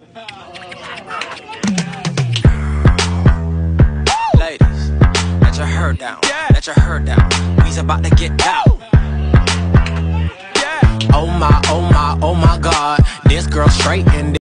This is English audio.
Ladies, let your hair down. Let your hair down. We's about to get down. Oh my God, this girl straight in